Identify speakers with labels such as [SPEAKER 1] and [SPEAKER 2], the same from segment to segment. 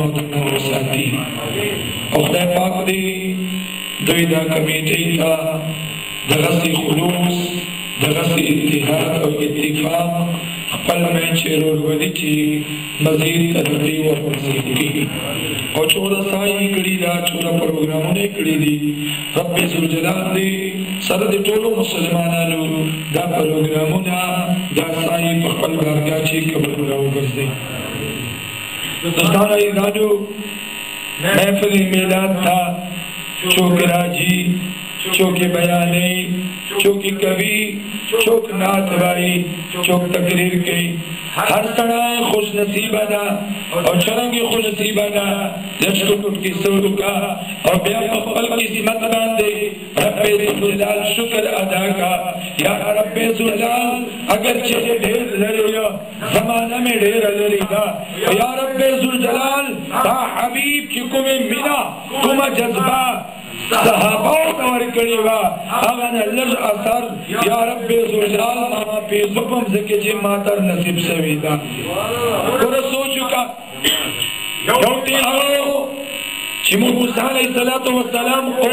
[SPEAKER 1] साथी खुदा पाक दी दुईदा कमेटी का दरसी खुलूस दरसी इत्तिहाद और इत्तिफाक पल में चेरोर वदिची मजीद तरक्की और मजीद की और चोरा साई कड़ी दा चोरा प्रोग्रामों ने कड़ी दी रब्बे जुल जलाल दी सरद टोलो मुसलमानानु दा प्रोग्रामों ना दा साई पल बारगा ची कबूल कराओ करते दोस्ताना इरादो महफिल मिलाद था चौक राजी चौक बयाने चौक कवि चौक नात भाई चौक तकरीर के हर सना खुश नसीबाना और चरंगी खुश नसीबाना यशकुर की सोर का और बेपल की सिमत बांधे रब्बे जुलाल शुक्र अदा का या रब्बे जुलाल अगर चेहरे ढेर लड़ेगा जमाना में ढेर लड़ेगा या रब्बे जुलाल ता हबीब की कुमे मिना कुमा जज्बा सहाबाओं और करीबा अगन लज असर या रब्बे जुलाल मामा पे जुल्म से के जे मातर नसीब से विदा और सोचुका योटी हो चिमु मूसा अलैहिस्सलातु वस्सलाम ओ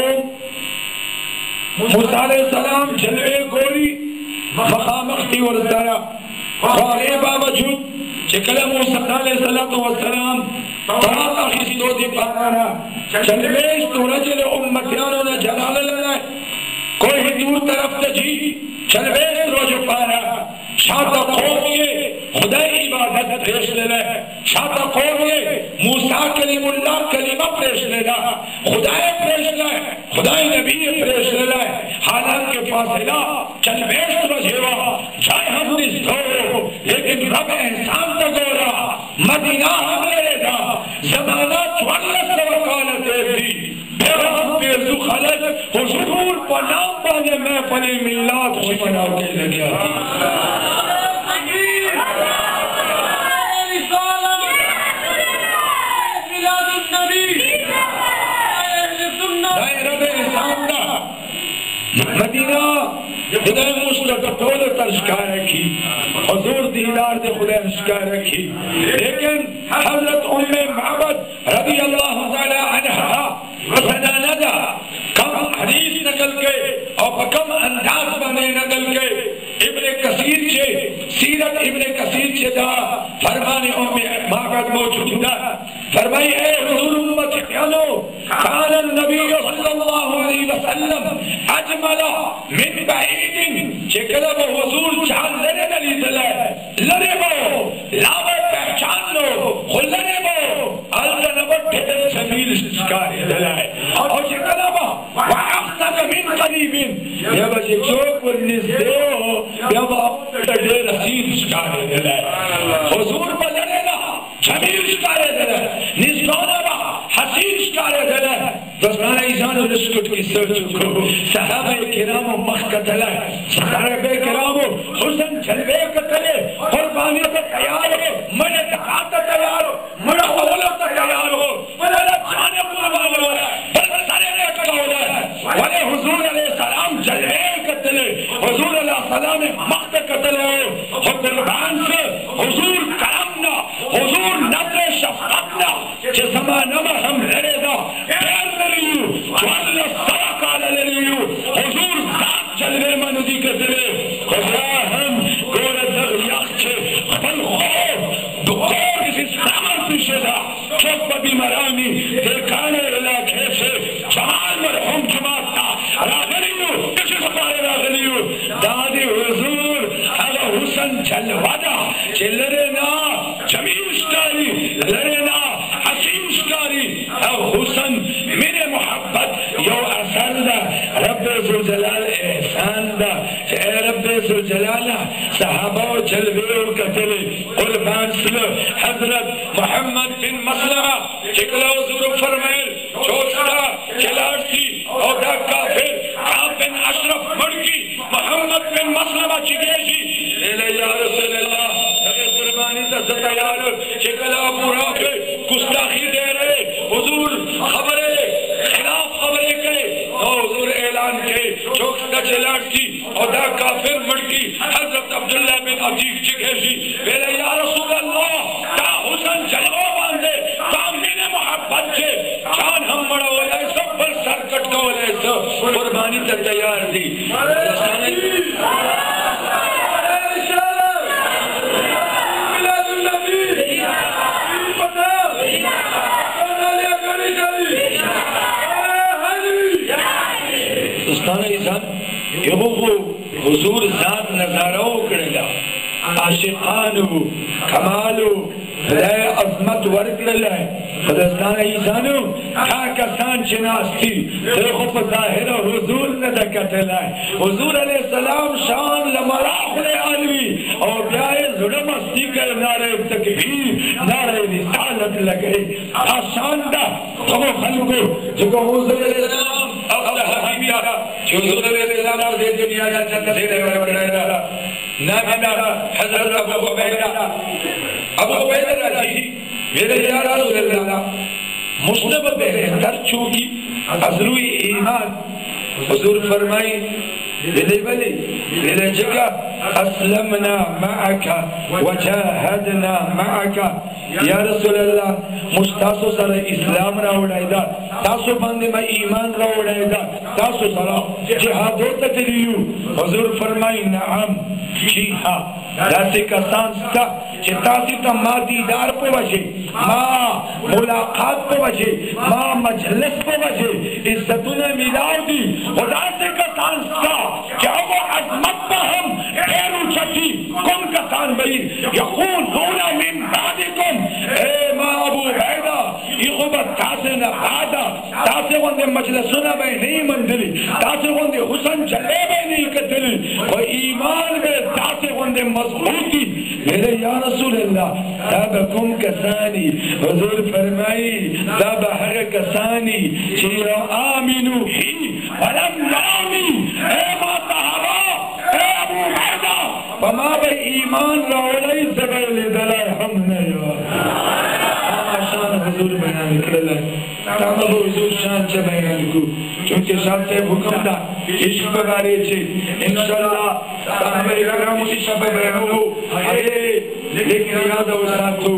[SPEAKER 1] मूसा अलैहिस्सलाम जलवे गोरी मखामखती और दरा और बावजूद चकला मूसा अलैहिस्सलातु वस्सलाम तराता खिस्तो दी पाना चलवेश तो रजल उम्मतियानों ने जलाल लगा कोई दूर तरफ से जी चलवेश रोज पाना शाता कौम ये खुदा इबादत पेश लेना शाता कौम ये मूसा कलीमुल्लाह कलीमा पेश लेना खुदा पेश लेना खुदा नबी पेश लेना हालांकि फासिला चलवेश रोजेवा चाहे हम निस्तो लेकिन रब एहसान तक हो रहा मदीना हमने दा जमाना 44 हुजूर पनाम पाने में पले मिलाद खुश मनाओ के लगे मदीना खुदा मुस्लिम टोल तर्शकार रखी हुजूर दीदार दे खुदा शिकार रखी लेकिन हजरत उम्मे माबद रज़ी अल्लाह तआला अन्हा वसदानदा कम हदीस नकल के और कम अंदाज बने नकल के इब्ने कसीर से सीरत इब्ने कसीर से दा फरमाने उम्मे माबद मौजूद है फरमाई है हुजूर उम्मत यानो कान नबी सल्लल्लाहु अलैहि वसल्लम अजमल मिन बईदिन चकला हुजूर चांद लरे नली दला लरे बो लावे पहचान लो खुलने बो अलजनब ढेर जमील शिकार दला और चकला बो वाखना मिन करीबिन या बजे चौक पर निस्दो या बाप ढेर रसीद शिकार दला हुजूर बलरे ना जमील शिकार दला निस्दोना बा हसीन शिकार दला दोस्ताना ईशान और स्कूट की सोच को सहाबा किराम मखकतला सहाबा किराम हुस्न जलवे कतले कुर्बानी पे तैयार हो मने तकात तैयार हो मने औला तैयार हो मने जाने कुर्बान हो बस सारे ने कहा हो वाले हुजूर अलैहि सलाम जलवे कतले हुजूर अलैहि सलाम मख्त कतले हो कुर्बान से हुजूर करमना हुजूर नजर शफकतना के जमाना में हम लड़ेगा हुजूर साथ चलने में नदी के दिले खुदा हम गोरे दर याचे बल खौफ दुखोर किसी सामर पिशेदा चौक बी मरामी दिलखाने इलाके से जमाल मरहूम जमाता रागलियो किसी सपारे रागलियो दादी हुजूर अला हुसन जलवादा चलरे ना जमीन स्टारी लरे ना हसीन स्टारी अब हुसन मेरे मोहब्बत यो असर दा रब्बे जुल जलाल एहसान दा रब्बे जुल जलाल सहाबा जलवे और कतले कुर्बान सुनो हजरत मोहम्मद बिन मसलमा चिकला हुजूर फरमाए चौथा खिलाड़ी और दा काफिर आप बिन अशरफ मड़की मोहम्मद बिन मसलमा चिगेशी ले या रसूल अल्लाह अगर कुर्बानी दा तैयार चिकला पूरा पे गुस्ताखी दे रहे हुजूर खबरे खिलाफ खबरें के हुजूर ऐलान के चौक का खिलाड़ी और दा काफिर मड़की हजरत अब्दुल्लाह बिन अतीक चिगेशी ले या रसूल अल्लाह ता हुसन जलवा बांधे ता मैंने मड़ा हो जाए सब पर सर कटका हो जाए सब कुर्बानी तक तैयार थी हुजूर ज़ात नज़ारो करेगा आशिकानु कमालु खुदाए अज़मत वर्कल है खुदास्तान ईसानु क्या कसान चिनास्ती देखो ज़ाहिर हुजूर ने दकतल है हुजूर अलैहिस्सलाम शान लमराख़ुल आलवी और ब्याए ज़ुड़मस्ती कर नारे तकबीर नारे रिसालत लगे आशान दा तो खलको जो हुजूर अलैहिस्सलाम अपना हबीबिया जो हुजूर अलैहिस्सलाम दे दुनिया का चंद से बड़ा नाम हज़रत अबू उबैदा रज़ी मेरे या रसूल अल्लाह मुस्लिम बेहतर चूकी अज़लुई ईमान हुजूर फरमाई ले जगह अस्लमना मअका वजाहदना मअका या रसूल अल्लाह मुस्तासो सर इस्लाम रावडायदा तासो बंदे में ईमान रावडायदा तासो सरा जिहादो तकलियु हुजूर फरमाई नअम जी हाँ दासे का सांस्ता चितासी ता दीदार पे वजे माँ मुलाकात पे वजे माँ मजलिस पे वजे इज्जतुने मिलाव दी दासे का सांस्ता क्या वो अज़मत पे हम एरू छठी कुम का सान बई यकून होना मिन बादिकुम ए माँ अबू उबैदा इखुबत तासे न बादा तासे वंदे मजलिसुना में नहीं मंदिली तासे वंदे हुसन चले में नहीं कतली और ईमान में तासे वंदे मजबूती मेरे या रसूल अल्लाह तबकुम कसानी हुजूर फरमाई तब हर कसानी चिया आमिनु ही वलम नामी ए मा सहाबा ए अबू उबैदा वमा बे ईमान रावलाई जगह ले दला हमने शान हुजूर बयान करला तब हुजूर शान से बयान को क्योंकि शान से हुक्म था इश्क बारे छे इंशाअल्लाह साहबे करम उसी सब बयान हो अरे लेकिन याद हो साथो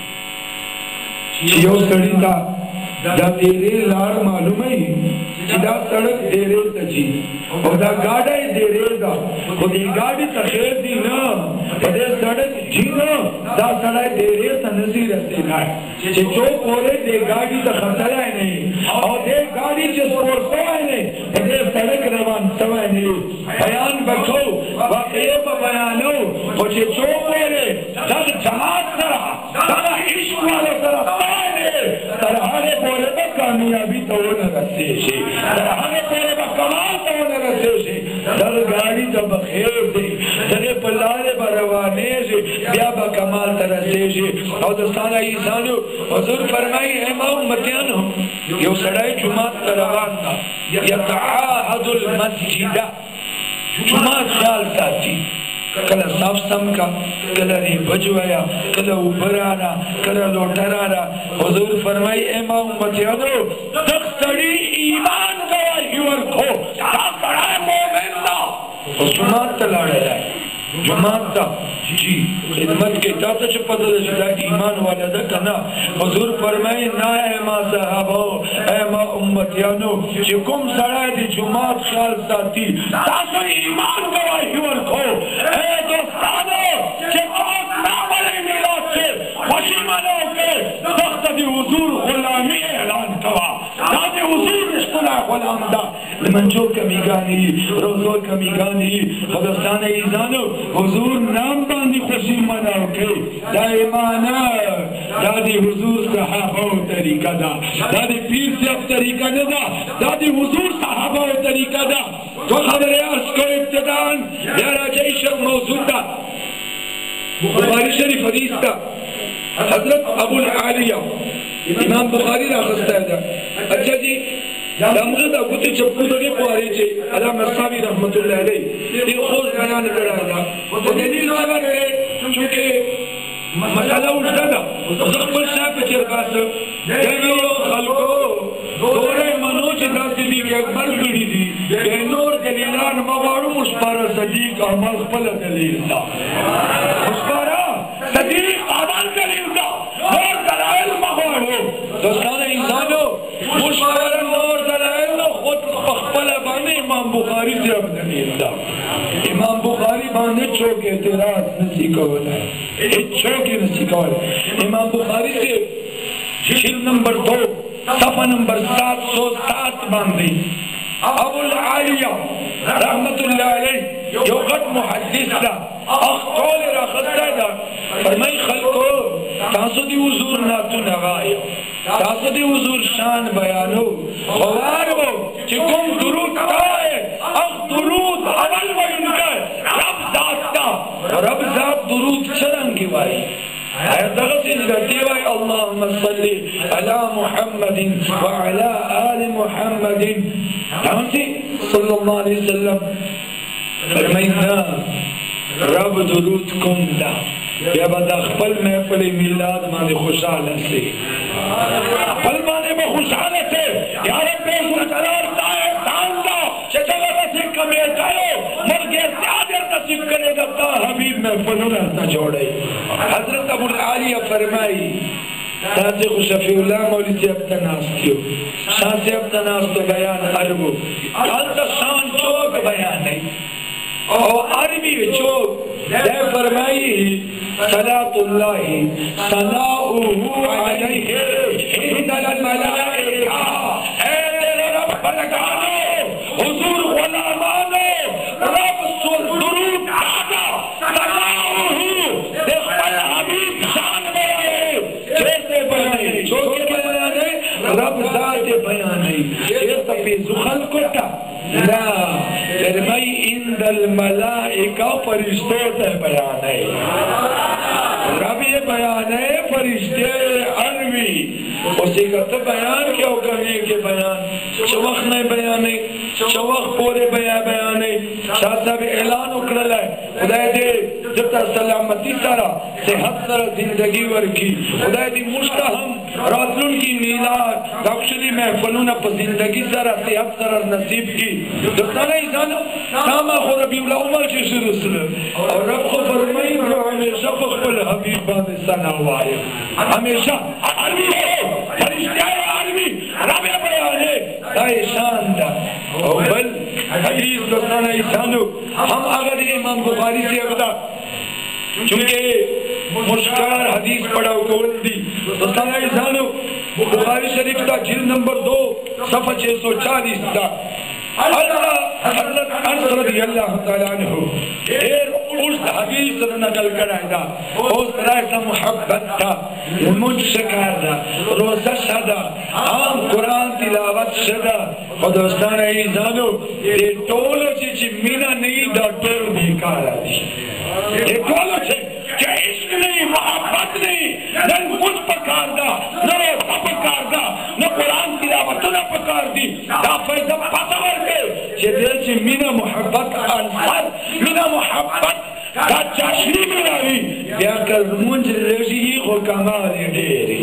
[SPEAKER 1] यो सड़ीता दा तेरे लार मालूम है सीधा सड़क तेरे तजी और दा गाड़ा तेरे दा खुदी गाड़ी तखेर दी ना बदे सड़क जी ना दा सड़क तेरे तनसी रहती ना जे जो कोरे दे गाड़ी ता खतरा है नहीं और दे गाड़ी जे सोर सवाए नहीं बदे सड़क रवान सवाए नहीं बयान बखो वाक़िब बयानो और जे जो कोरे जब जमात करा दा इश्क वाले तरफ तरहाने पोरे में कामयाबी तो न रस्ते से तरहाने पोरे में कमाल तो न रस्ते से दल गाड़ी जब खेर दे जने पल्लारे बरवाने से ब्या बकमाल तरसे से और दोस्ताना ईसानु हुजूर फरमाई है मां उम्मतियानो यो सड़ाई जुमात रवान था यतआहदुल मस्जिद जुमात ख्याल साथी कला साफ सम का कला ने बजवाया कला उबराना कला लोटराना हुजूर फरमाई ए मां उम्मतियानो तख्तड़ी ईमान का युवर को ता बड़ा मोमिन दा जुमात तलाड़ा है जुमात दा जी खिदमत के ताता च पदल जदा ईमान वाला दा कना हुजूर फरमाई ना ए मां सहाबो ए मां उम्मतियानो जे कुम सड़ा दी जुमात ख्याल साथी तातो ईमान का युवर को ए दोस्तानो जे पाक ना वाले मिलाद से खुशी मनो के वक्त दी हुजूर गुलामी ऐलान कवा ताजे हुजूर इश्क़ला गुलाम दा मंजो कमीगानी रोज़ो कमीगानी खुदास्तान ईज़ानो हुजूर नाम बांधी खुशी मनाओ के दाइमाना दादी हुजूर सहाबा तरीका दा दादी पीर से अब तरीका न दा दादी हुजूर सहाबा तरीका दा तो खबर अर्ज़ को इब्तिदान यारा जैशक मौजूद दा बुखारी शरीफ हदीस दा हज़रत अबुल आलिया इमाम बुखारी राखस्ता है अच्छा जी दामगद अबूते चप्पू दगे पारे छे अला मसावी रहमतुल्लाह अलैहि ये खोज बयान कराया वो दलील नगर है क्योंकि मसला उठा था ज़खबर साहब के पास जयो खलको दोरे मनोज दासिदी के अकबर पीढ़ी थी बेनूर दलीलान मवाड़ू मुस्पारा सदीक अहमद पल दलील था मुस्पारा सदीक अहमद दलील था और दलाइल मवाड़ू दोस्तान इंसानो मुश्किल नूर दलाइल खुद पखपल बाने इमाम बुखारी से अपने मिलता इमाम बुखारी बाने चौक एतराज नसी कौल है चौक नसी कौल इमाम बुखारी से जिल्द नंबर 2 सफ़ा नंबर 707 बांधे अबुल आलिया रहमतुल्लाह अलैह जो गट मुहद्दिस था अखौल रखता था फरमाई खल्को तासुदी हुजूर ना तू नगायो तासुदी हुजूर शान बयानो खवारो चिकुम दुरूद काए अख दुरूद अवल वइनकर रब जात ता रब जात दुरूद चरंग की वाई अल्लाहुम्मा सल्ली अला मुहम्मदिन व अला आलि मुहम्मदिन सल्लल्लाहु अलैहि वसल्लम फरमाइना रब दुरूद कुंदा या बदा खपल महफिल मिलाद माने खुशहाल से खपल माने में खुशहाल से या रब मुकरार ताए तांदा चचला से कमे जाओ मर गए सादर नसीब करेगा ता हबीब महफिल रहता जोड़े हजरत अबुल आलिया फरमाई ताजे खुशफीउल्लाह मौली से अब तनास्तियो शान से अब तनास तो बयान अरबो काल का शान चौक बयान है और अरबी चौक दे फरमाई सलातुल्लाहि सनाउहु अलैहि हिंदल मलाइका ऐ तेरे रब बलगानो हुजूर गुलामानो रब सुर दुरूद कादा सनाउहु देखल हबीब शान में कैसे बयान चौक के बयान है रब जात बयान है ये तफी जुखल कोटा ला फरमाई इंदल मलाइका फरिश्तों से बयान है रब ये बयान है फरिश्ते अरबी उसी का तो बयान क्यों करने के बयान चवख नहीं बयान है चवख पूरे बयान है शाह साहब ऐलान उकड़ल है खुदा दे जब सलामती सारा सेहत सारा जिंदगी वर की खुदा दी मुश्ता हम रातुन की मीलाद दक्षिणी महफिलों न जिंदगी सारा सेहत सारा नसीब की दोस्ताना इंसान सामा खो रबीउल अव्वल से शुरू से और रब को फरमाई जो हमेशा पखपल हबीब बाने सना हुआ है हमेशा आदमी है फरिश्ते आदमी रब बयान है दाए शान दा और बल हदीस दोस्ताना इंसानो हम अगर इमाम बुखारी से अगदा चूंकि मुश्किल हदीस पढ़ा कोल्दी दोस्ताना इंसानो बुखारी शरीफ का जिल्द नंबर 2 सफ़ा 640 का हज़रत अनस रज़ियल्लाहु तआला अन्हु उस हदीस नकल कराया उस तरह से मोहब्बत था मुंशकार था रोज़ा शदा आम कुरान तिलावत शदा और दोस्ताना इंसानो ये टोलो ची मीना नहीं दा टोल बेकार आती ये टोलो छे क्या इश्क नहीं मोहब्बत नहीं न कुछ पकार दा न रोज़ा पकार दा न कुरान तिलावत न पकार दी दा फैज़ पतावर के जेदे ची मीना मोहब्बत अंसार मीना मोहब्बत का चाशनी बनावी या कर मुंज लेजी को कमाल डेरी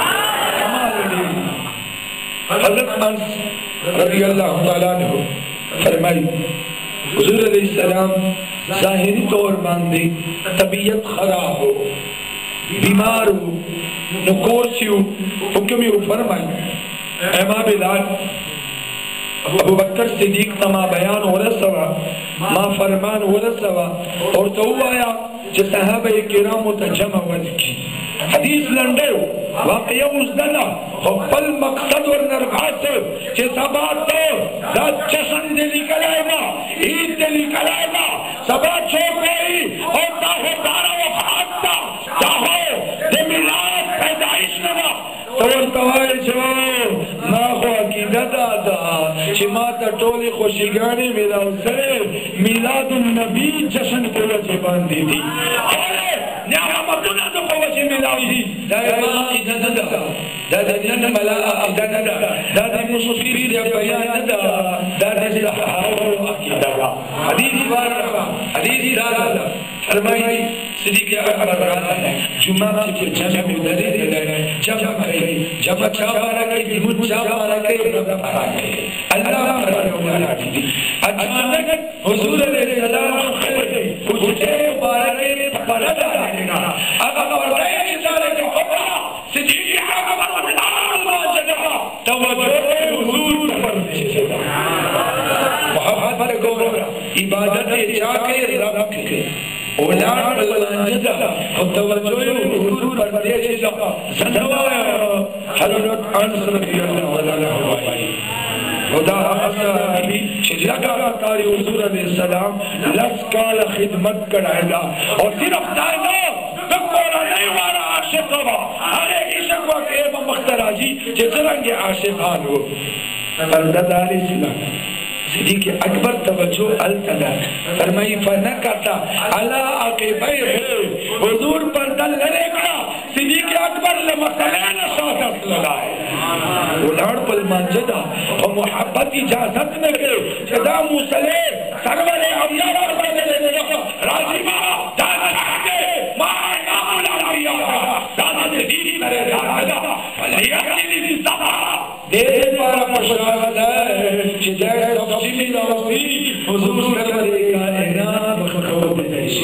[SPEAKER 1] हज़रत अनस रज़ियल्लाहु तआला अन्हु फरमाई हुजूर अलैहिस्सलाम ज़ाहिरी तौर बांधे तबीयत खराब हो बीमार हो नुकोरसी हो हुक्मी फरमाई ऐमा बिलाल अबू बकर सिद्दीक तमा बयान हो रहा मा फरमान हो रहा और तो आया जो सहाबा किराम तजमा वज की हदीस लंडे वाकया उजदना फल मकसद और नरभात जे सबात दा चशन दिली कलाएगा ईद दिली कलाएगा सबा छोकई और ताहे दारा वफात ताहे दे मिलाद पैदाइश नवा और तवाए जो ना हो अकीदा दादा चिमाता टोली खुशिगानी मेरा उसरे मिलादुन नबी जश्न को वजह बांधी थी न्यामतुना तो वजह मिलादी दादा दादा दादा जन मला दादा दादा मुस्फिर या बयान दादा दादा सहाबा अकीदा हदीस वाला हदीस दादा फरमाई सिद्दीक़ अकबर जुमा के जमा उधरी जब चाबारा के मुझ चाबारा के अल्लाह फरमाया अचानक हुजूर अलैहिस्सलाम पूछे मुबारक परदा देना अगर वरदाई इशारे के खबर सिद्दीक़ अकबर तो गोरा इबादत चाके रब के औलाद बलंजदा और तवज्जो हुजूर पर देश दा सनवा हजरत अनस रज़ियल्लाहु अन्हु खुदा असहाबी लगातार हुजूर अलैहि सलाम लस्काल खिदमत कराएगा और सिर्फ दाएगा तो कोरा नहीं वाला आशिक हुआ अरे इश्क वा के मख्तराजी जितरंगे आशिकान हो परदादार इस्लाम सिद्दीक़ अकबर तवज्जो अल-तदा फरमाई फना करता अला अक़िबै हुजूर पर दल लड़ेगा सिद्दीक़ अकबर ले मसलन सादत लगाए उलाड़ पल मंजदा और मोहब्बत इजाजत न के जदा मुसले सरवर अम्बिया राजीमा दादा के माया मुलारिया दादा दे दी करे दादा लिया दी सभा दे पारा मशराफत है जिधर सबसे मिलावी हुजूर सरवर का इनाम बखरो देश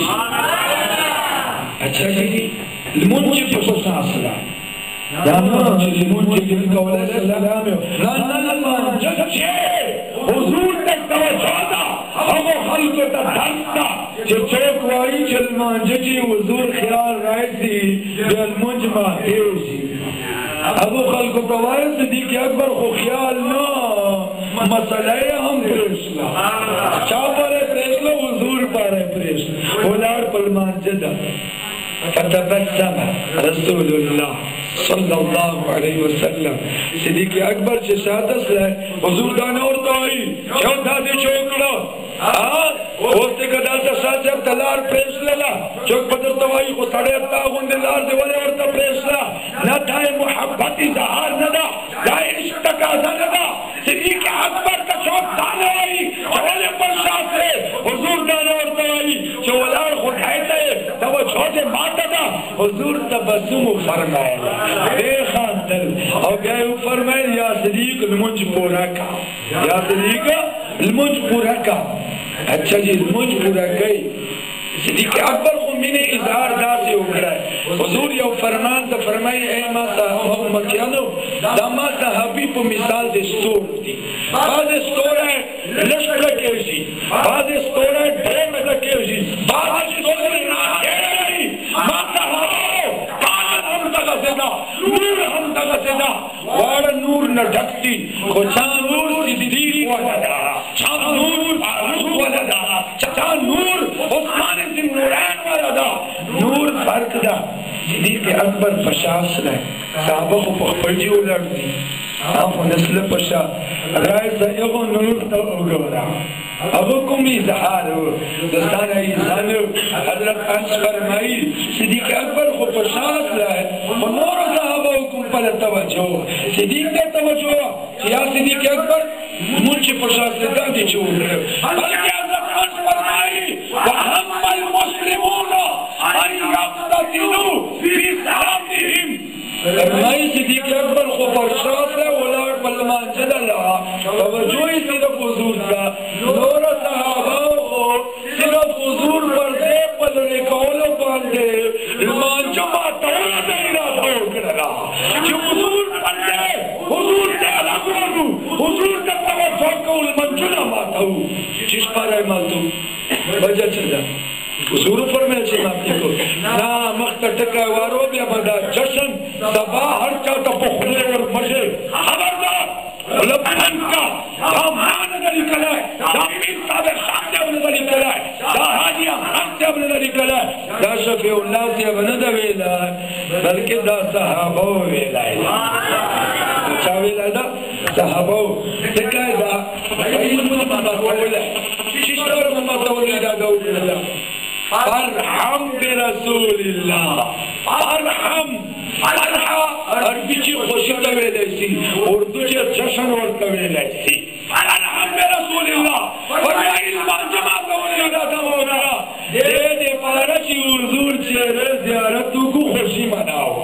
[SPEAKER 1] अच्छा जी मुझे पसंद आसला दाना मुझे कौले सलाम ना जच्चे हुजूर तक तवज्जो हम खल्क तक धरता जे चौकवाई चलमान जी हुजूर ख्याल रायती जल मुजमा देवजी अबू खल्क तवार सिद्दीक़ अकबर को ख्याल ना मसला हम प्रेसला चापर प्रेसला हुजूर पर प्रेसला औलाद पलमान जदा फतबस्सम रसूलुल्लाह सल्लल्लाहु अलैहि वसल्लम सिद्दीक़ अकबर से शादत है हुजूर दान और ताई क्यों दादे चोकड़ा ओस्ते कदा से साजब तलार प्रेसला चौक बदर तवाई को साढ़े अत्ता गुंदे लार दे वाले और ता प्रेसला ना थाए मोहब्बत इजहार नदा दाए इश्क का नदा सिद्दीक़ अकबर का चौक दाने आई चोले पर शास्त्रे हुजूर दान और ताई चोलार खुदायते तब छोटे माता दा हुजूर तबस्सुम फरमाया बेखान दिल और गए फरमाए या सिद्दीक़ मुझ पूरा का या सिद्दीक़ मुझ पूरा का अच्छा जी मुझ पूरा गई सिद्दीक़ अकबर को मैंने इजहार दा से उगरा है हुजूर यो फरमान तो फरमाई ए मा साहब मकियानो दामा साहबी को मिसाल दे स्टोर दी बाद स्टोर है लश्कर के जी बाद स्टोर है ढेर के जी बाद स्टोर है ना है माता हो कान हम तक सेदा नूर हम तक सेदा वाड़ नूर न ढकती को नूर सिद्दीक़ वाला नूर वाला चचा नूर उस्मान बिन नूरैन वाला नूर फर्क दा सिद्दीक़ अकबर पशास है साहबा को पखड़ी उलट दी आप नस्ल पशा राय से एगो नूर तो उगरा अब कुम इजहार हो दोस्तान इंसान हजरत अनस फरमाई सिद्दीक़ अकबर को पशास है और नूर साहबा को पर तवज्जो सिद्दीक़ ने तवज्जो या सिद्दीक़ अकबर मुझे पशास से दादी छोड़ बल्कि हजरत अनस फरमाई वहम्मल मुस्लिमून अन यफ्ततिनु फी सलातिहिम फरमाई सिद्दीक़ अकबर को पशास है औलाद पलमान जदला तवज्जो ही सिर्फ हुजूर का नूर साहबा को सिर्फ हुजूर पर दे पलने कौलो बांधे ईमान जमा तोड़ा देना था करना जो हुजूर पर दे हुजूर से अलग रहूं हुजूर का तवज्जो को मंजुला माता हूं जिस पर है मातू वजह चला हुजूर पर में से मापी को ना मख्त टका वारो बे बदा जश्न सबा हर चा तो पखले और मजे खबरदार लबन का दामान नदी कला दामिन साबे साथे अपने नदी कला दा हाजिया साथे अपने नदी कला दा शफीउल्लाह से बनदा वेला बल्कि दा सहाबा वेला चावेला दा सहाबा तकादा इल्म माता वला शिशर माता वला दा वेला अरहम बिरसूलिल्लाह अरहम अरहा अरबी की खुशी तवेलेसी उर्दू के जश्न और तवेलेसी अरहम बिरसूलिल्लाह और या इल्म जमा तवेला दा होगा दे पारची हुजूर चेहरे ज़ियारत को खुशी मनाओ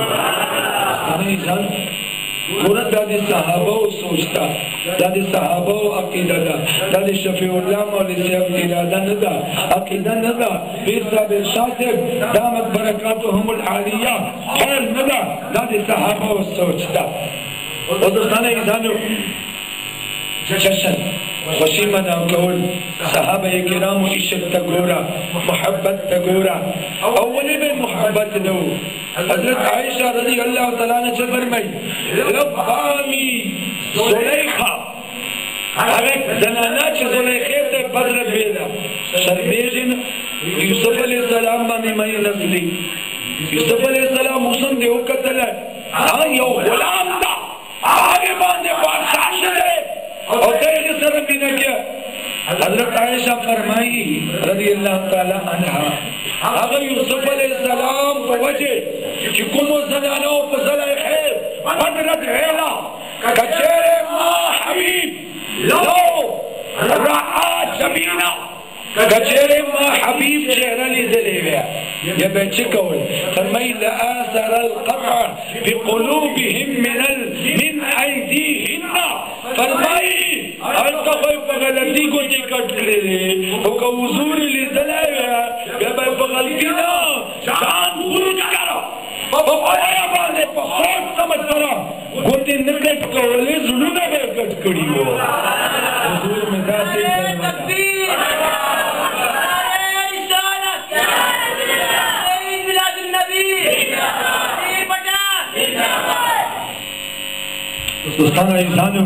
[SPEAKER 1] नहीं जान पूरा दादी साहबा सोचता दादी साहबा अकीदा दा दादी शफीउल्लाह मौलवी साहब इरादा नदा अकीदा नदा पीर साहब शासिब दामत बरकातुहुमुल आलिया खैर नदा दादी साहबा सोचता और दोस्तान इंसानों जश्न वसीमना कौल सहाबा किराम इश्क तगोरा मोहब्बत तगोरा अव्वल में मोहब्बत दो हजरत आयशा रज़ी अल्लाह तआला ने फरमाई रब्बामी ज़ुलैखा अरे जनाना च ज़ुलैखे ते बदर बेला शर्मेजन यूसुफ अलैहिस्सलाम माने मई नस्ली यूसुफ अलैहिस्सलाम हुसन दे कतल हां यो गुलाम था आगे बांधे बादशाह से और तेरे सर भी न किया हजरत आयशा फरमाई रज़ी अल्लाह तआला अन्हा अगर यूसुफ अलैहिस्सलाम को वजह कि कुमो जनानो को ज़ुलैखे बदर बेला कचेरे मां हबीब लो रहा जमीना कचेरे मां हबीब चेहरा ली दले गया ये बच्चे कौन फरमाई लआसर अलक़त्अ बिक़ुलूबिहिम मिन अयदीहिन्ना फरमाई हर तो कोई गलती को टिकट करे वो का हुजूर ली दले गया ये गलती ना जान बुझ करो वो आया बाने बहुत समझ करो गोते निकट कोले जुलूना में कट कड़ी हो हुजूर में जाते तकबीर दोस्ताना इंसानों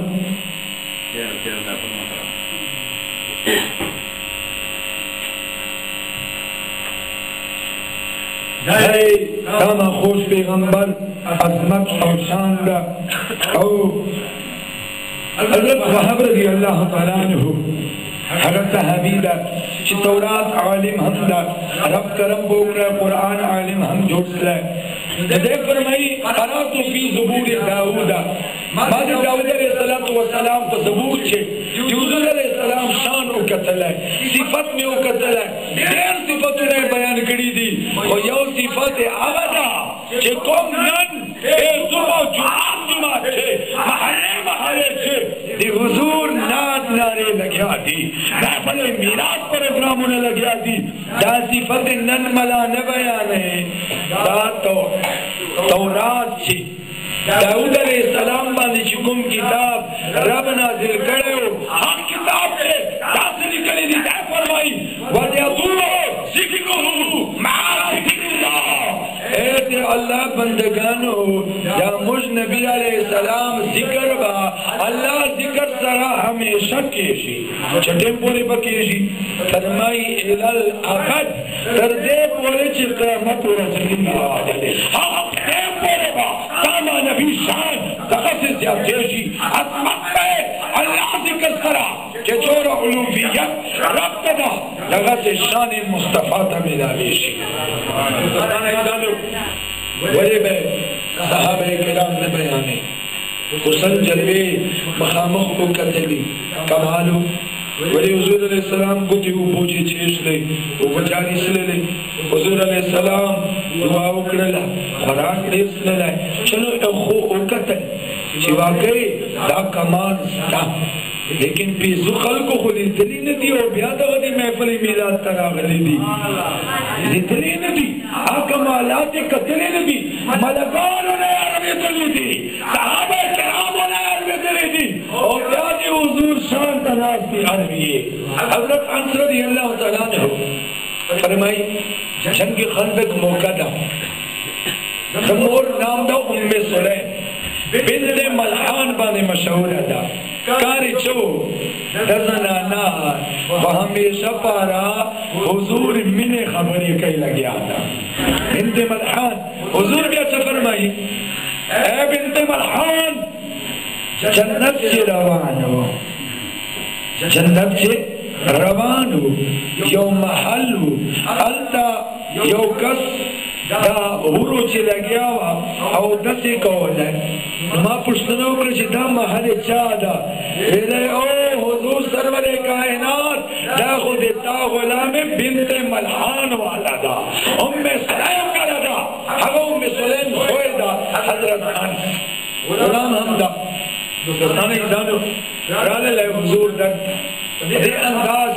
[SPEAKER 1] कामा खुश पैगंबर अजमत और शान और हज़रत वहाब रज़ी अल्लाह तआला अन्हु हज़रत हबीबा तौरात आलिम हमदा रब करम बोकरा कुरान आलिम हम जोड़सला दे फरमाई क़रातु फी ज़बूर दाऊद माद दाऊद अलैहिस्सलातु वस्सलाम को ज़बूर छे दाऊद अलैहिस्सलाम शान को कतल है सिफत में वो कतल है ढेर सिफत ने बयान करी दी और यो सिफत आवादा जे कोम नन ए सुबह जुमा छे महरे छे दी हुजूर नाद नारे लग्या दी महफिल मीरात प्रोग्राम ने लग्या दी दा सिफत नन मला न बयान है दा तो तौरात छे दाऊद अलैहिस्सलाम बांधे हुकुम किताब रब नाज़िल करे हक किताब से दास निकली दी दा फरमाई वजदुल्लाह जिक्रुहु मआ जिक्रिल्लाह ऐसे अल्लाह बंदगानो या मुझ नबी अलैहिस्सलाम जिक्र बा अल्लाह जिक्र सरा हमेशा केशी छठे पूरे बकेशी फरमाई इलल अबद दर्दे पूरे च क़यामत रसूलुल्लाह हां दे पूरे बा तामा नबी शान तकस ज्यादेशी अजमत पे अल्लाह जिक्र सरा के जोरा उलूहियत रब तदा लगा से शान मुस्तफा तमिलावेशी वले बे सहाबे किराम ने बयाने हुसन जलवे मखामख को कतली कमालो वली हुजूर अलैहिस्सलाम को ती बोझे छेश ले वो बचारी से ले हुजूर अलैहिस्सलाम दुआ उकड़ला खुराक देस ले चलो खो कतल शिवा के दा कमाल दा लेकिन पीसु खल को खुली इतनी न दी और ब्यादा वाली महफिल मिलाद तरा गली दी इतनी न दी आ कमालात कतले न दी मलकान ने अरबी तली दी सहाबा किराम ने अरबी तली दी और ब्यादी हुजूर शान तनाज की अरबी हजरत अनस रज़ियल्लाहु तआला ने फरमाई जंग खंदक मौका दा समोर नाम दा उम्मे सुलैम बिन्त मलहान बाने मशहूर अदा कारी चो दजनाना वह हमेशा पारा हुजूर मिने खबरी कई लगे आता बिन्त मलहान हुजूर भी अच्छा फरमाई ए बिन्त मलहान जन्नत से रवान हो जन्नत से रवान हो यो महल हो अलता यो कस दा हुरो चे लग्या वा औ दसे कौल है मां पुछनो कर दा महल चादा रे ओ हुजूर सरवरे कायनात दा खुद ता गुलाम बिन्त मलहान वाला दा उम्मे सलाम वाला दा हगो उम्मे सलाम होएदा हजरत खान गुलाम हमदा दोस्ताने जानो राले ले हुजूर दा ये अंदाज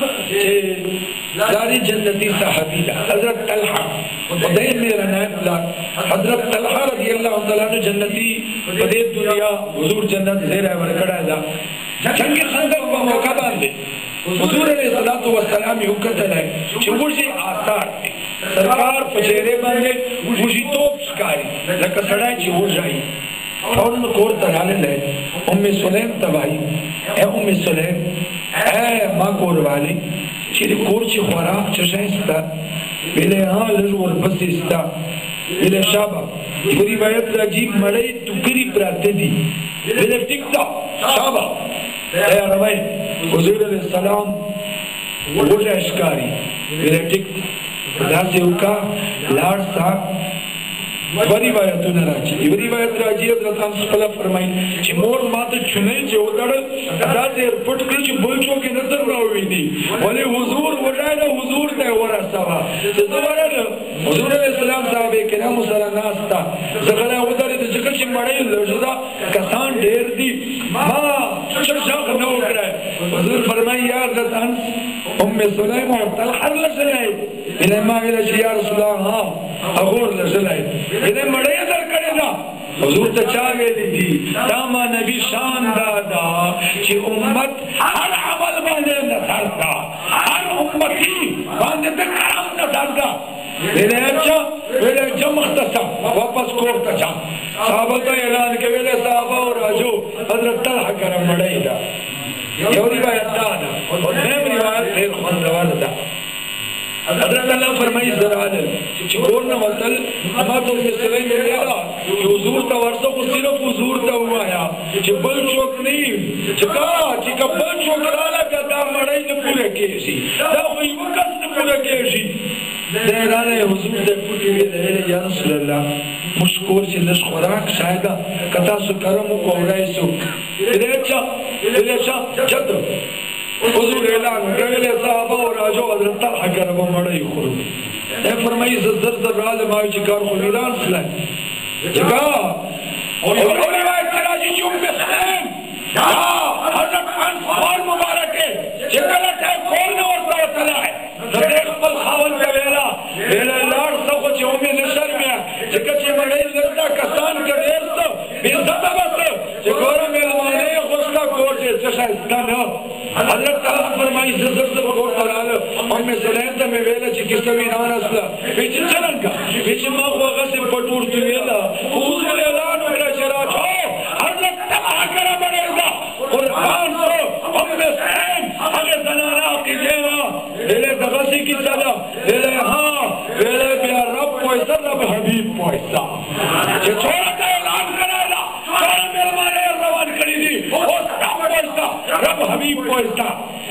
[SPEAKER 1] जारी जन्नती सहाबी हजरत तलहा उदैन मेरा नाम ला हजरत तलहा रज़ियल्लाहु तआला ने जन्नती बदे दुनिया हुजूर जन्नत ज़ेरा वर खड़ा दा जंग खंदक का मौका दे हुजूर अलैहिस्सलातु वस्सलाम यू कतल है चिमुजी आसार सरकार पचेरे बांधे मुजी तोप शिकारी लक सड़ाई ची हो जाई फौरन कोर तराले ले उम्मे सुलैम तबाई ए उम्मे सुलैम ए मां कोर वाली चिरी कोर ची खुराक चशाइस्ता बेले हाँ लजू और बसिस्ता बेले शाबा पूरी बायत राजीब मड़ई टुकरी प्राते दी बेले टिकता शाबा ए रवाई हुजूर अलैहिस्सलाम वो शिकारी बेले टिकता दासे उका लाड सा वरी वायत न राजी वरी वायत राजी हजरत सल्लल्लाहु फरमाई कि मोर मात चुने जो दड़ दासे फुट के बुलचो के नजर ना हुई थी बोले हुजूर वजाना हुजूर ते वरा सवा तो दोबारा हुजूर अलैहिस्सलाम साहब के नाम सला नास्ता जगला उधर तो जगह से मड़े लजदा कसान ढेर दी मां शशाख न उकरा हुजूर फरमाई या हजरत उम्मे सुलैम और तलहर लसलाई इने मांगे या रसूल अल्लाह हां अगोर लसलाई इने मड़े दर करेगा हुजूर तो चाहे थी दामा नबी शान दादा कि उम्मत हर अमल बांधे न धरता हर उम्मती बांधे पे करम न धरता मेरे अच्छा मेरे जमख्तसा वापस कोर्ट जा साहबा का ऐलान के मेरे साहबा और राजू हजरत तलहा करम मड़ेगा ये रिवायत दादा और मैं रिवायत फिर खुद रवादा हजरत अल्लाह फरमाई ज़राद चिकोर न वतल अमा तो मिसले में लेला कि हुजूर तवरसो को सिर्फ हुजूर ता हुआ या कि बल चौक नहीं चिका चिका बल चौक लाला का दा मड़ई ने पूरे केसी दा कोई वक्त ने पूरे केसी देराने हुजूर दे पुटी में ले या रसूल अल्लाह मुश्कोर से नश खुराक शायद कथा सु करम को उड़ाइसो इलेचा जद हुजूर ऐलान करे साहबा और राजो हजरत तलहा करब मड़ई खुर ए फरमाई जर जर राज माय चिकार खुलीरान सला जगा और रिवायत कराजी जुम में सलाम या हजरत अनफार मुबारक है जगला है कौन और तला है देख पल खावन का वेला वेला लाड सब कुछ ओमे नशर में जगचे मड़ई लड़ता कसान के देर तो बेइज्जत बस जगोर में माने खुशका कोर से शशाइस्तान हजरत तलहा फरमाई जर जर कोर तलाल उम्मे सुलैम में वेला चिकित्सवी नान असला बिच चलन का बिच मां वगा से पटूर तू वेला हुजूर ऐलान मेरा शरा छो हजरत तलहा करा बनेगा कुर्बान तो उम्मे सुलैम अगे जनाना की देवा वेले दगसी की सदा वेले हां वेले बिया रब पैसा रब हबीब पैसा जे छोड़ा का ऐलान करेला छोड़ा मेरे मारे रवान करी दी ओ रब पैसा रब हबीब पैसा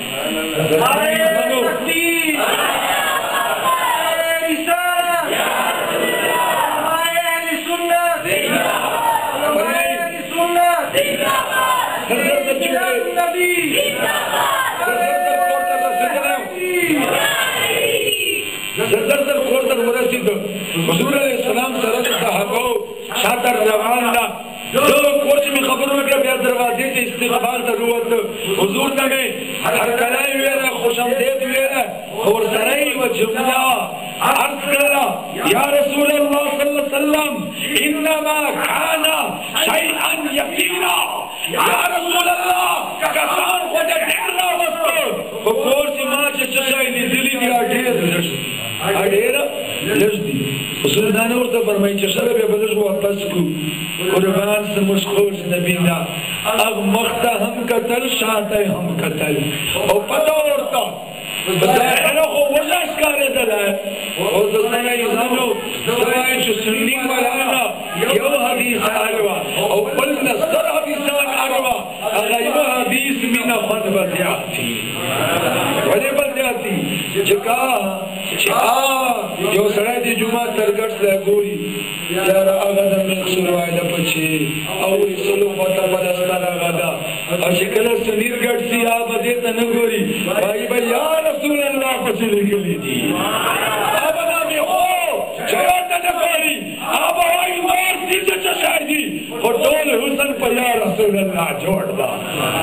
[SPEAKER 1] हुजूर अलैहिस्सलाम सरद साहबो शातर रवाना जो कोच में खबरों में क्या दरवाजे से इस्तिकबाल जरूरत हुजूर ने हर कलाई हुए ना खुशामदीद हुए ना और सराई व जुमला अर्ज करा या रसूल अल्लाह सल्लल्लाहु अलैहि वसल्लम इन्नमा खाना शैअन यसीरा या रसूल अल्लाह कसान को दे ढेरा वस्तु वो कोच मां से चचाई दी दिली दी ढेर लजदी हुजूरदान और तो फरमाई चशरब बदश वापस को कुर्बान से मुस्कुर नबीना अब मख्ता हम कतल शाते हम कतल और पता औरता बताया को वजह करे दला और दसना इजानो दवाई जो सुन्नी वाला यो हदीस आलवा और पल नसर हदीसान आलवा अगैबा हदीस मिना फन बजाती वले बजाती जका जो सड़े दी जुमा तरगट से गोरी यार आगदा में सुरवाइला पछी और इसलो पता पदस्ताना आगदा और शिकल सुनील गट सी आ बदे तन गोरी भाई भाई या रसूल अल्लाह पछी निकली थी आबदा में ओ चलो तन गोरी अब आई मार दी चशादी और डोल हुसन पर या रसूल अल्लाह जोड़ दा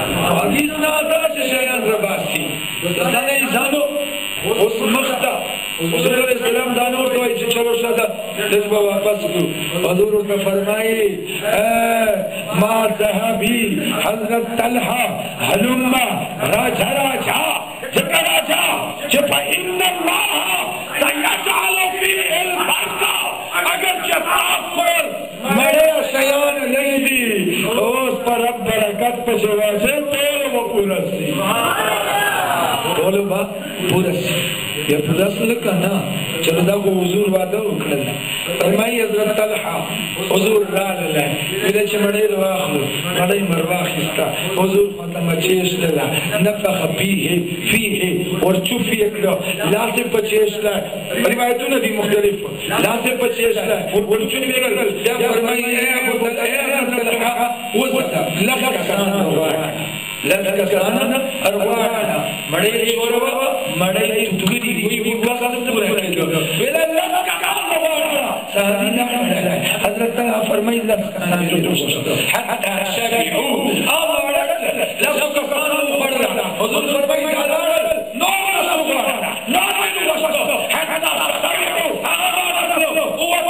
[SPEAKER 1] हदीस ना दा शयन रबासी तो तने जानो उस मख्ता हुजूर अलैहिस्सलाम दानो तो ऐसे चलो शादा जज्बा वापस को हुजूर ने फरमाई मा ज़हाबी हज़रत तलहा हलुम्मा राजा राजा जगह राजा जब इन्नल्लाह सयजअलु फीहिल बरका अगर जवाब पर मरे शयान नहीं दी उस पर रब बरकत पे जवाज़े तोल वो पूरा सी तोल बा पूरा सी ये रसूल का ना चलो दा को हुजूर वादा उकरला फरमाई हज़रत तलहा हुजूर राल ला इधर चमड़े रवाखलो बड़े मरवाखिस्ता हुजूर मतलब मचेश ला नफख फीहे और चुफी एकलो लासे पचेश ला रिवायतों ने भी मुख्तलिफ लासे पचेश ला और चुफी एकलो या फरमाई है अबू तलहा वो लखत साना हुआ लखसाना अरवाना मड़े छोरवा मड़े तुगरी कोई का सब पूरा के वेला लखका अरवाना सादी ना हजरत तला फरमाई लखसाना हत्ता शरीउ अमरा लखसाना मुबररा हुजूर फरमाई दादा नो सुबहाना नो हत्ता शरीउ अमरा हुआ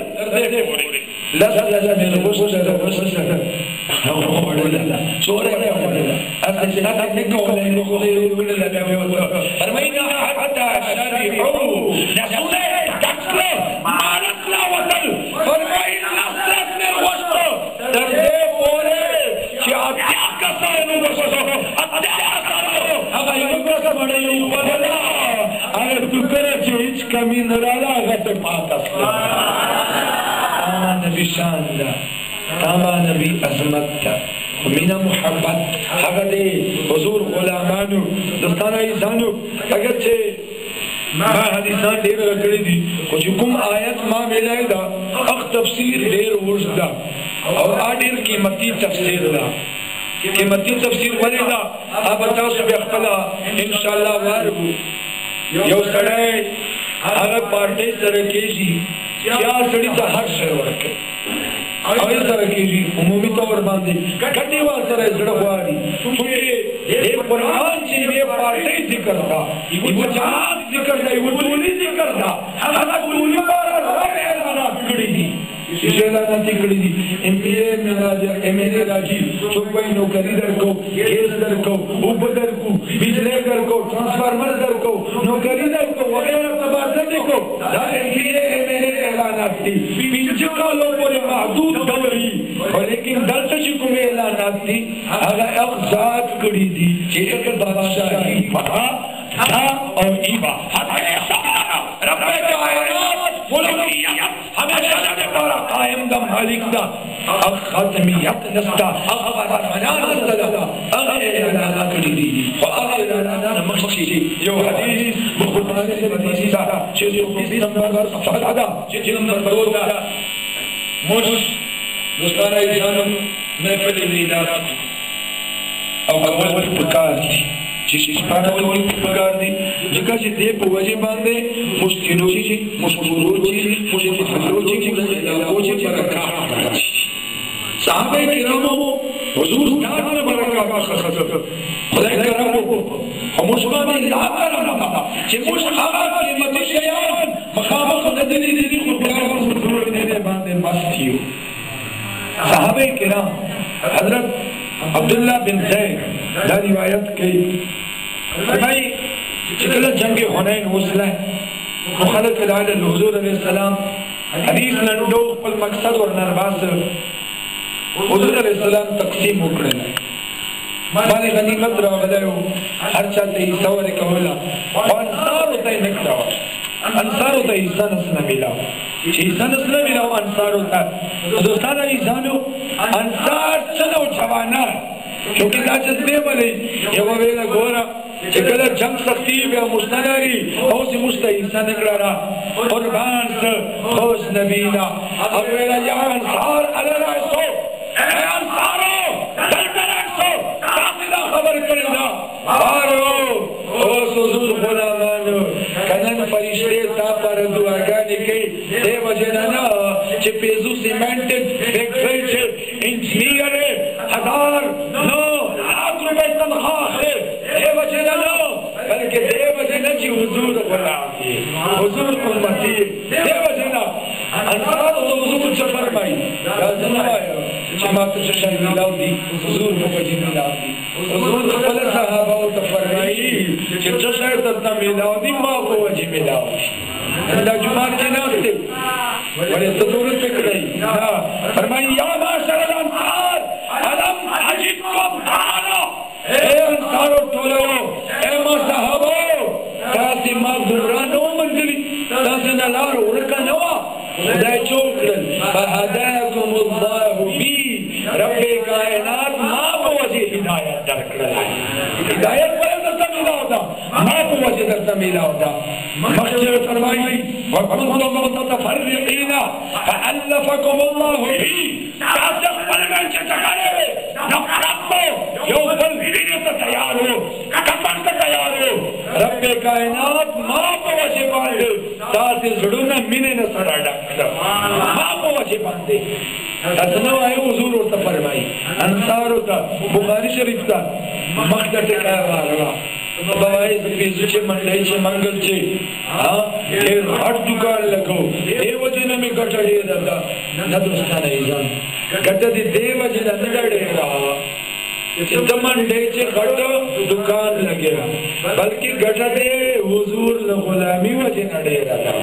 [SPEAKER 1] लखसाना मेरे वसला चोर है असली ना निको फरमाइना हत्ता शरीउ नसुले तकले मारतला वतल फरमाइना नसरत में वस्त दर्दे बोले क्या क्या कसनो वस्तो अत्या करो अब ये का बड़े ऊपर ना अगर तू करे चीज कमी न रहा गत पातस नबी शानदा तामा नबी अजमत मीना मोहब्बत हगदे हुजूर गुलामानु दोस्ताना इंसानु अगर छे मां हदीसां देर रखड़ी दी कुछ हुकुम आयत मां मिलाएगा अख तफसीर देर उर्सदा और आडिर कीमती तफसीर दा कीमती तफसीर वलेदा अब बताओ सब अखला इंशाअल्लाह वारहु यो सड़े अगर पार्टी सरकेजी क्या सड़ी सा हर शहर के अगर सरकेजी उमूमी तौर बांधे गड्डी वाल सरे जड़वारी क्योंकि ये कुरान जी ये पार्टी जिक्र था ये जमात जिक्र था ये टोली जिक्र था हर टोली वाला रब ऐलाना बिगड़ी थी इशेलाना तिकड़ी थी एमपीए में राजा एमएलए राजी चुपई नौकरी दर को केस दर को उपदर को बिजली दर को ट्रांसफार्मर दर को नौकरी दर को वगैरह तबादले देखो एमपीए एमएलए ऐलाना थी बीच का लोग बोले महदूद दौरी और लेकिन दल से शुक्र ऐलाना थी अगर अफजात कड़ी थी एक बादशाही पता था और ईबा रब्बे कायनात मुल्कियत हमेशा से पूरा कायम द मालिक दा अब खत्मियत नस्ता अब फरमान नस्ता अब ऐलाना कड़ी थी और ऐलाना मखशी यो हदीस बुखारी से हदीस सा 620 नंबर सफादा जिन नंबर 2 मुझ दोस्ताना इंसान मैं पहले लीडर अब कबल प्रकार थी जिस पाना वाली प्रकार थी जिका से दे वजह बांधे मुश्किलों से मुश्किलों से बरकत साहबे किरामो हुजूर दान में बरकत खसत खुदा करम हम उसमें ला करना कि मुश्किल की मदशयान मकाम खुदनी दी खुदा हुजूर ने बांधे मस्तियो साहबे किराम हजरत अब्दुल्ला बिन ज़ैद दा रिवायत की भाई चिकला जंग हुनैन हुसला मुखालफ इलाल हुजूर अलैहि सलाम हदीस लंडो पर मकसद और नरबास हुजूर अलैहि सलाम तकसीम उकड़े माल गनीमत रावलायो हर चाते सवार कवला अंसार होता है निकला अंसार होता है ईसा नस्ल मिला ईसा नस्ल मिला अंसार होता दोस्ताना ईसानो अंसार चलो जवाना क्योंकि जज्बे वाले ये वेला गोरा चिकला जंग सख्ती में मुस्तनारी और से मुस्तईसा निकला रहा और बांस खोस नबीना अब वेला या अंसार अल्लाह सो ए अंसारो दलदला सो काफिला खबर करना मारो ओ सुजुर गुलामानो कनन फरिश्ते ता पर दुआ गाने के दे वजना ना che peso cemented fixated engineer 1000 no lakh रुपए तनख्वाह है दे वजना ना बल्कि दे वजना जी हुजूर गुलामी हुजूर उम्मती देव जना अंसार तो हुजूर से फरमाई राजनवायो जमात शशाई मिलाउदी हुजूर मुजी मिलाउदी हुजूर खपल साहबा तो फरमाई कि शशाई तो मिलाउदी मां को वजी मिलाउदी अल्लाह जुमा के नास्ते बड़े जरूरत पे करी ना फरमाई या माशर अंसार अलम अजिदकुम तारा ए अंसारो टोलो ए मा साहबो तासी मा गुमरानो मंजली तासी नलार उड़का नवा खुदा चोकरन फहदाकुमुल्लाहु बी रब्बे कायनात मा को वजह हिदायत दर करला हिदायत पर दर मिला होता मा को वजह दर मिला होता मखजर फरमाई वकुंतुम मुतफर्रिकीना फअल्लफकुमुल्लाहु बी तासक परमें चटकारे नफरतो यो बल विरियत तैयार हो कफन तैयार हो रब्बे कायनात मा को वजह बांधे तासे जुड़ना मिने न सड़ा डकदा मा को वजह बांधे तसनो आए हुजूर और फरमाई अंसार का बुखारी शरीफ का मखदर के क्या वाला बाबाई बीजुचे मंडईचे मंगलचे हां हे हट दुकान लगो देवजन में गटडे दादा न दोस्ताना इजान गटदी देवजन नडडे रहा चिंतमंडईचे गट दुकान लगे बल्कि गटदे हुजूर ल गुलामी वजे नडे रहा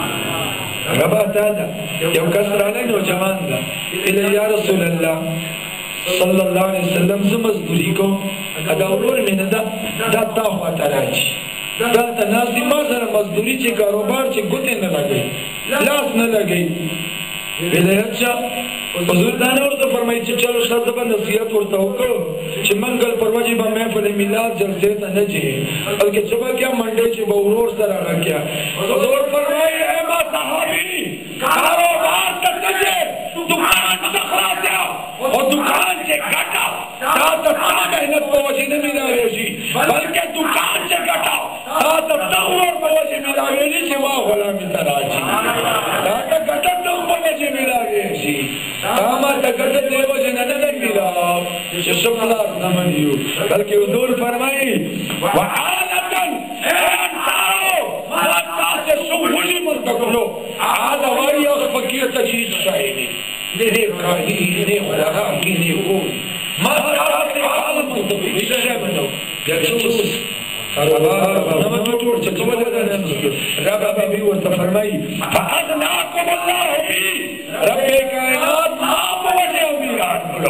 [SPEAKER 1] रबा दादा यो कसराने नौजवान दा इले या रसूल अल्लाह सल्लल्लाहु अलैहि वसल्लम से मजदूरी को अदाउर में नदा दाता हुआ तराज दाता नासी मजर मजदूरी चे कारोबार चे गुते न लगे लास न लगे इले अच्छा हुजूर दाने और तो फरमाई चे चलो शर्त बंद नसीहत करता हो को चे मंगल परवाजी बा महफिल मिलाद जलसे त न जे बल्कि जब क्या मंडे चे बहुरोर सरा रखया हुजूर फरमाई है मा सहाबी कारोबार करते जे दुकान तखरा दिया और दुकान से घटा साथ मेहनत को वजह न मिला रेजी बल्कि दुकान से घटा साथ तौर को वजह मिला रेजी सिवा गुलामी तराजी साथ घटा तो वजह मिला रेजी तामा तकत देव जन न मिला ये शुक्ला नमनियो बल्कि हुजूर फरमाई वहालतन ए अंसारो माता से सुबुली मुंतकलो आद वारी और फकीर तजीद शायरी ने काही ने वरा की ने को महाराज से हाल मुंतकलो विषय बनो यचुस कारोबार नमन टूट चचमल रबा भी वो फरमाई फअदनाकुम अल्लाह बी रब्बे कायनात आप वजह अमीरान बोलो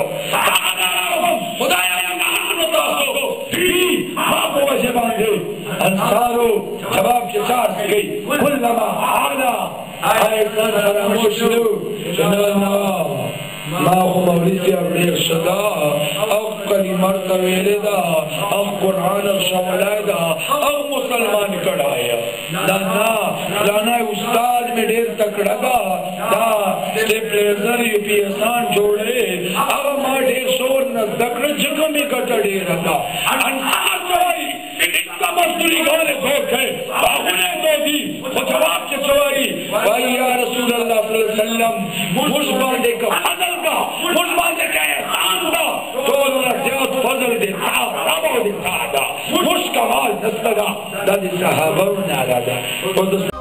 [SPEAKER 1] खुदाया नाम तो भी आप वजह बांधे अंसारो जवाब के चार से गई कुल्लमा आला आए सरा मुशलो सुनना मा मौलिद अब्रे सदा अ कलिमत तवेलेदा अ कुरान शमलादा अ मुसलमान कड़ाया दाना लाना उस्ताद में ढेर तकड़गा दा स्टेपलेजर यूपीएसान जोड़े अब मां ढेर शोर न दकड़ जगह में कटड़े रहा अंसार जोई इनका मजदूरी घरे भोग है बाहुने दो दी वो जवाब के चवाई भाई या रसूल अल्लाह सल्लल्लाहु अलैहि वसल्लम मुझ बांधे का फजल का मुझ बांधे का एहसान का तो अल्लाह ज्यादा फजल देता रबो देता मुझ कमाल दस्तगा दादी साहबा ने आला